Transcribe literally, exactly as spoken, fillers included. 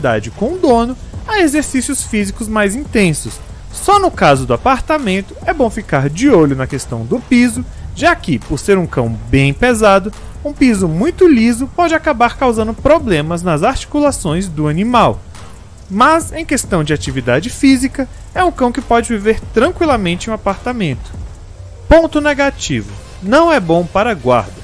proximidade com o dono a exercícios físicos mais intensos. Só no caso do apartamento é bom ficar de olho na questão do piso, já que, por ser um cão bem pesado, um piso muito liso pode acabar causando problemas nas articulações do animal. Mas, em questão de atividade física, é um cão que pode viver tranquilamente em um apartamento. Ponto negativo: não é bom para guarda.